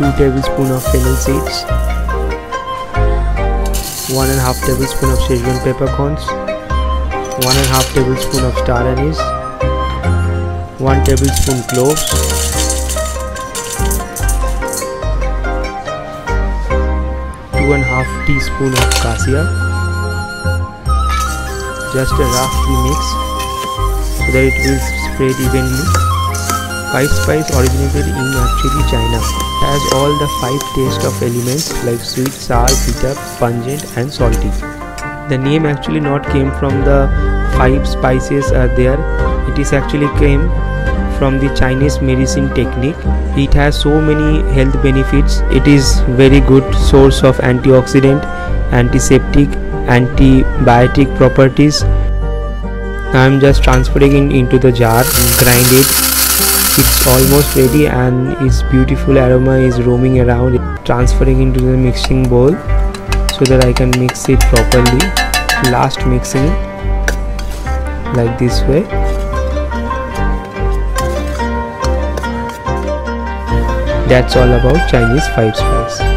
2 tablespoons of fennel seeds, 1.5 tablespoons of Szechuan peppercorns, 1.5 tablespoons of star anise, 1 tablespoon cloves, 2.5 teaspoons of cassia. Just a roughly mix so that it will spread evenly. Five spice originated in actually China. It has all the 5 taste of elements like sweet, sour, bitter, pungent and salty. The name actually not came from the 5 spices are there. It is actually came from the Chinese medicine technique. It has so many health benefits. It is very good source of antioxidant, antiseptic, antibiotic properties. I am just transferring it into the jar, grind it. It's almost ready and its beautiful aroma is roaming around. Transferring into the mixing bowl so that I can mix it properly. Last mixing like this way. That's all about Chinese 5 spice.